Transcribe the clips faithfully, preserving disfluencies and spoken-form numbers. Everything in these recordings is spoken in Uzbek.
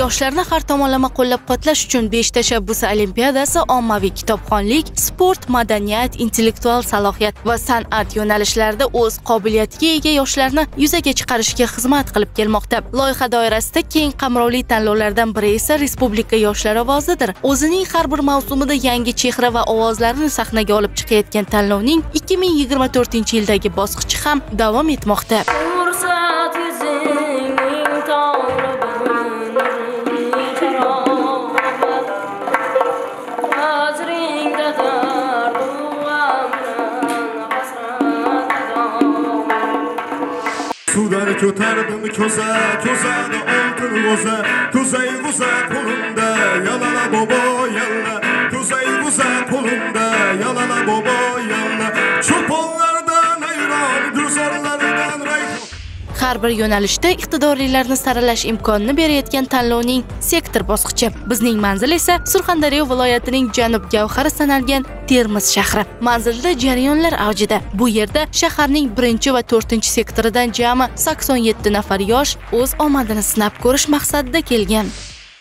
Yoshlarni har tomonlama qo'llab-quvvatlash uchun besh tashabbusi olimpiadasi ommaviy kitobxonlik, sport, madaniyat, intellektual salohiyat va san'at yo'nalishlarida o'z qobiliyatiga ega yoshlarni yuzaga chiqarishga xizmat qilib kelmoqda. Loyiha doirasida keng qamrovli tanlovlardan biri esa Respublika yoshlar ovozidir. O'zining har bir mavsumida yangi chehra va ovozlarni sahnaga olib chiqayotgan tanlovning ikki ming yigirma to'rtinchi yildagi bosqichi ham davom etmoqda. Sudan ko'tardim ko'za, ko'zani oltin g'o'za, ko'zay g'o'za qo'limda, yalala bobo yalla, ko'zay g'o'za qo'limda, yalala bobo yalla, cho'ponlardan ayron, gulzorlardan rayhon. Har bir yo'nalishda iqtidorlilarni saralash imkonini berayotgan tanlovning sektor bosqichi. Bizning manzil esa Surxondaryo viloyatining janub gavhari sanalgan Termiz shahri. Manzilda jarayonlar avjida. Bu yerda shaharning birinchi va to'rtinchi sektoridan jami sakson yetti nafar yosh o'z omadini sinab ko'rish maqsadida kelgan.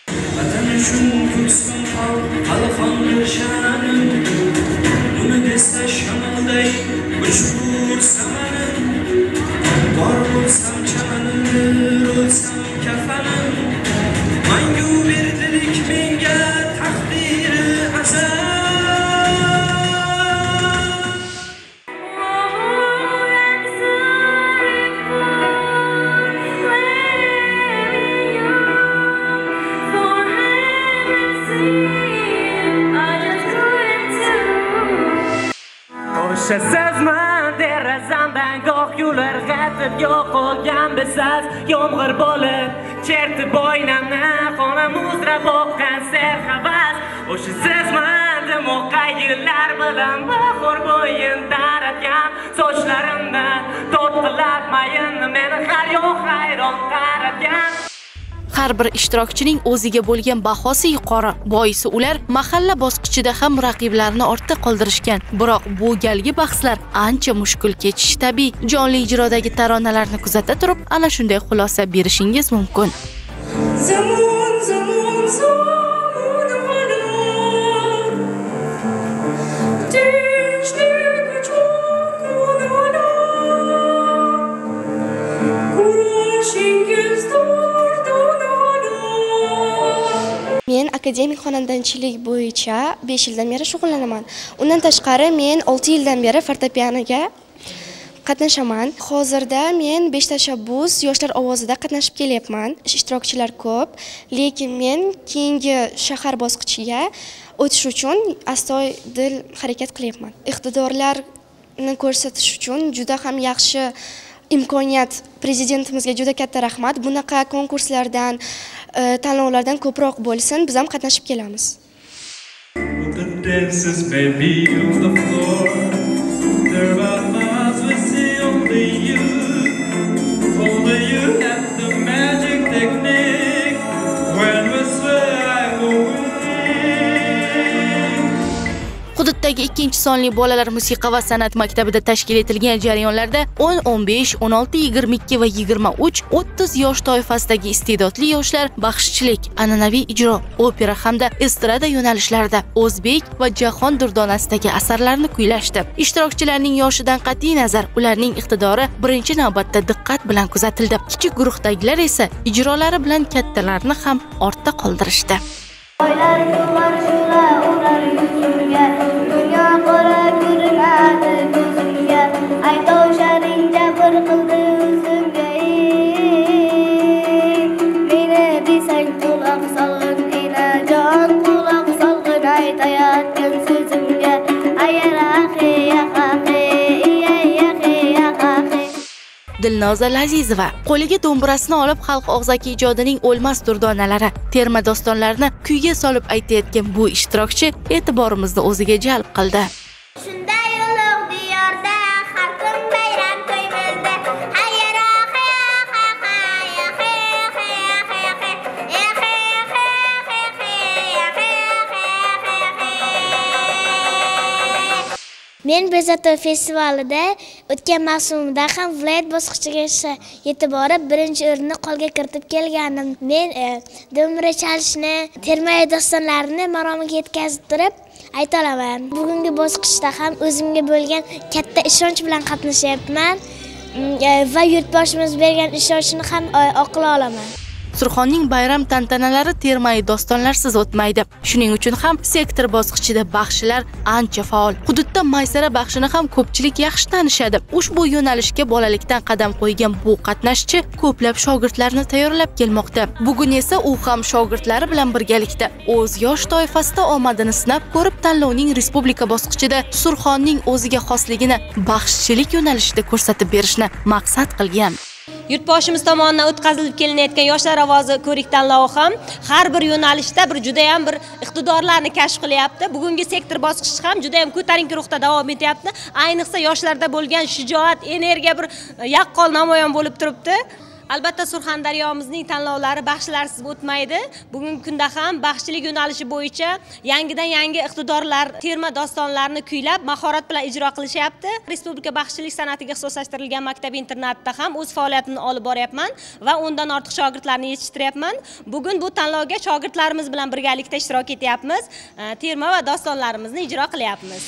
Var olsam çamanır, olsam kafanım, mangu verdilik menga takdiri azal. O'sha sizman derazamdan goh yo'lar g'atib yo'qolgan besiz yomg'ir bo'lib chertib bo'ynamni xonam uzra boqqan serhavas. O'sha sizman demoqqa yillar bilan bahor bo'yin taratgan sochlarimni to'tqilab mayinni meni har yoq hayron qaratgan. Har bir ishtirokchining o'ziga bo'lgan bahosi yuqori. Boisi ular mahalla bosqichida ham raqiblarini ortda qoldirishgan. Biroq bu galgi bahslar ancha mushkul kechishi tabiiy. Jonli ijrodagi taronalarni kuzata turib, ana shunday xulosa berishingiz mumkin. Zamon, zamon, zamon Men akademik xonandachilik bo'yicha besh yildan beri shug'ullanaman. Undan tashqari men olti yildan beri fortepianoga qatnashaman. Hozirda men besh tashabbus yoshlar ovozida qatnashib kelyapman. Ishtirokchilar ko'p, lekin men keyingi shahar bosqichiga o'tish uchun astoydil harakat qilyapman. Iqtidorlarni ko'rsatish uchun juda ham yaxshi imkoniyat. Prezidentimizga juda katta rahmat. Bunaqa konkurslardan, tanlovlardan ko'proq bo'lsin, biz ham qatnashib kelamiz. Hududdagi ikkinchi sonli bolalar musiqa va san'at maktabida tashkil etilgan jarayonlarda o'n, o'n besh, o'n olti, yigirma ikki va yigirma uch, o'ttiz yosh toifasidagi iste'dodli yoshlar baxshichilik, an'anaviy ijro, opera hamda estrada yo'nalishlarida o'zbek va jahon durdonasidagi asarlarni kuylashdi. Ishtirokchilarning yoshidan qat'iy nazar, ularning iqtidori birinchi navbatda diqqat bilan kuzatildi. Kichik guruhdagilar esa ijrolari bilan kattalarni ham ortda qoldirishdi. Dilnoza Lazizova qo'liga do'mbirasini olib xalq og'zaki ijodining o'lmas durdonalari, terma dostonlarini kuyga solib aytayotgan bu ishtirokchi e'tiborimizni o'ziga jalb qildi. Men Bezatoy festivalida o'tgan mavsumda ham viloyat bosqichigacha yetib borib, birinchi o'rinni qo'lga kiritib kelgandim. Men do'mbira chalishni, terma dostonlarini maromiga yetkazib turib ayta olaman. Bugungi bosqichda ham o'zimga bo'lgan katta ishonch bilan qatnashyapman va yurtboshimiz bergan ishonchni ham oqlay olaman. Surxonning bayram tantanalari termai dostonlarsiz o'tmaydi. Shuning uchun ham sektor bosqichida baxshilar ancha faol. Hududda maysara baxshini ham ko'pchilik yaxshi tanishadi. Ushbu yo'nalishga bolalikdan qadam qo'ygan bu qatnashchi ko'plab shogirdlarni tayyorlab kelmoqda. Bugun esa u ham shogirdlari bilan birgalikda o'z yosh toifasida omadini sinab ko'rib, tanlovning respublika bosqichida Surxonning o'ziga xosligini baxshichilik yo'nalishida ko'rsatib berishni maqsad qilgan. Yurtboshimiz tomonidan o'tkazilib kelinayotgan yoshlar ovozi ko'rik tanlovi ham har bir yo'nalishda bir juda ham bir iqtidorlarni kashf qilyapti. Bugungi sektor bosqichi ham juda ham ko'tarinki ruhda davom etyapti. Ayniqsa yoshlarda bo'lgan shijoat, energiya bir yaqqol namoyon bo'lib turibdi. Albatta Surxondaryomizning tanlovlari baxshilarsiz o'tmaydi. Bugungi kunda ham baxshichilik yo'nalishi bo'yicha yangidan yangi iqtidorlar, terma dostonlarni kuylab, mahorat bilan ijro qilishyapti. Respublika baxshichilik san'atiga ixtisoslashtirilgan maktab-internatda ham o'z faoliyatini olib boryapman va o'ndan ortiq shogirdlarni yetishtiryapman. Bugun bu tanlovga shogirdlarimiz bilan birgalikda ishtirok etyapmiz. Terma va dostonlarimizni ijro qilyapmiz.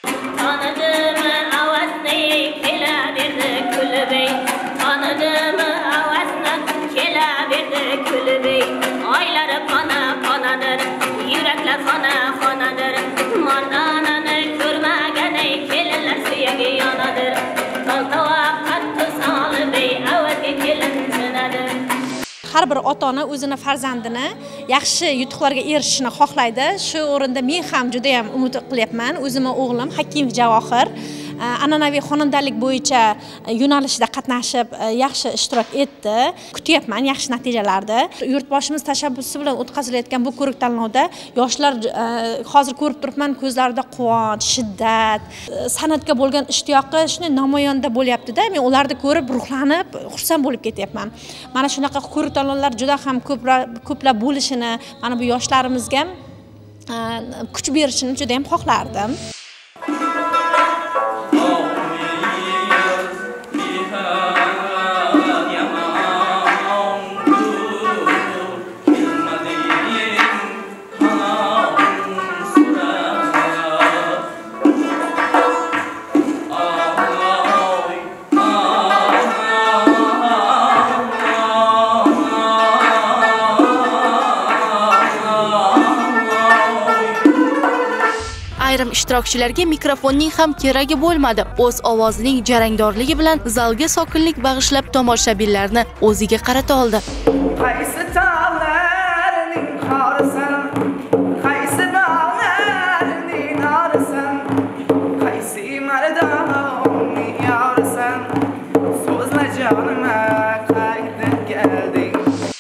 Tanıdığımı avazını kelaverdi kulübey. Tanıdığımı avazını kelaverdi kulübey. Ayları fana fanadır, yürekler fana fanadır. Mardananı görmegene kelinler suyagi yanadır. Taltava kattı salı bey, avazga kelin sinadır. Har bir ota-ona o'zini farzandini yaxshi yutuqlarga erishishni xohlaydi. Shu o'rinda men ham juda ham umid qilyapman. O'zimning o'g'lim Hakimov Javohir an'anaviy xonandalik bo'yicha yo'nalishda qatnashib yaxshi ishtirok etdi. Kutyapman yaxshi natijalarni. Yurtboshimiz tashabbusi bilan o'tkazilayotgan bu ko'rik tanlovda yoshlar hozir ko'rib turibman, ko'zlarida quvonch, shiddat, san'atga bo'lgan ishtiyoqi shunday namoyonda bo'lyapti-da. Men ularni ko'rib ruhlanib, xursand bo'lib ketyapman. Mana shunaqa ko'rik tanlovlar juda ham ko'plab bo'lishini, mana bu yoshlarimizga kuch berishini juda ham xohlardim. Ayrim ishtirokchilarga mikrofonning ham keragi bo'lmadi. O'z ovozining jarangdorligi bilan zalga sokinlik bag'ishlab tomoshabinlarni o'ziga qarata oldi. Qaysi tog'larning qorisan, qaysi bog'larning norisan, qaysi mardonning yorisan, so'zla jonima qaytib kelding.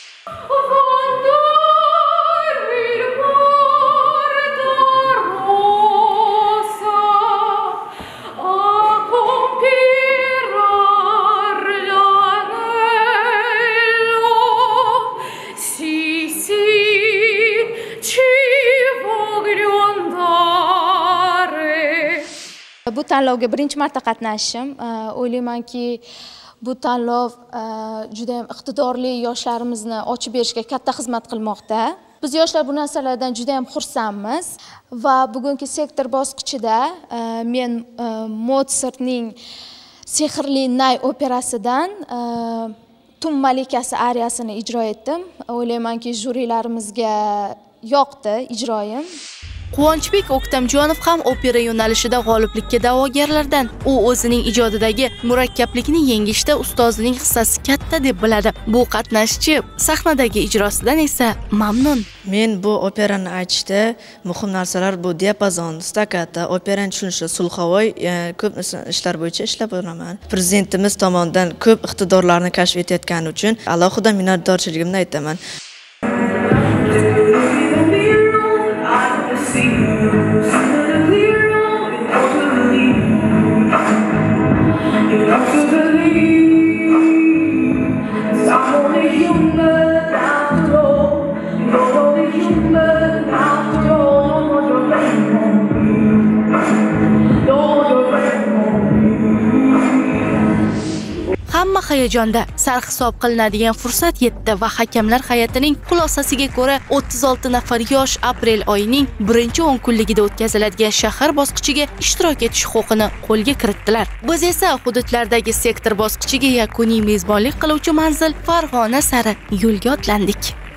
Bu tanlovga birinchi marta qatnashishim. O'ylaymanki, bu tanlov juda ham iqtidorli yoshlarimizni ochib berishga katta xizmat qilmoqda. Biz yoshlar bu narsalardan juda ham xursandmiz va bugungi sektor bosqichida men Mozartning Sehrli Nay operasidan Tun malikasi ariyasini ijro etdim. O'ylaymanki, jurilarimizga yoqdi ijroyim. Quvonchbek O'ktamjonov ham opera yo'nalishida g'oliblikka da'vogarlardan. U o'zining ijodidagi murakkablikni yengishda ustozining hissasi katta deb biladi. Bu qatnashchi sahnadagi ijrosidan esa mamnun. Men bu operani aytishda muhim narsalar bu diapazon, staccato, operani tushunishda sulhovoy ko'p ishlar bo'yicha ishlab o'raman. Prezidentimiz tomonidan ko'p iqtidorlarni kashf etayotgani uchun alohida minnatdorchiligimni aytaman. You're hamma hayajonda. Sarhisob qilinadigan fursat yetdi va hakamlar hay'atining xulosasiga ko'ra o'ttiz olti nafar yosh aprel oyining birinchi o'n kunligida o'tkaziladigan shahar bosqichiga ishtirok etish huquqini qo'lga kiritdilar. Biz esa hududlardagi sektor bosqichiga yakuniy mezbonlik qiluvchi manzil Farg'ona sari yo'lga otlandik.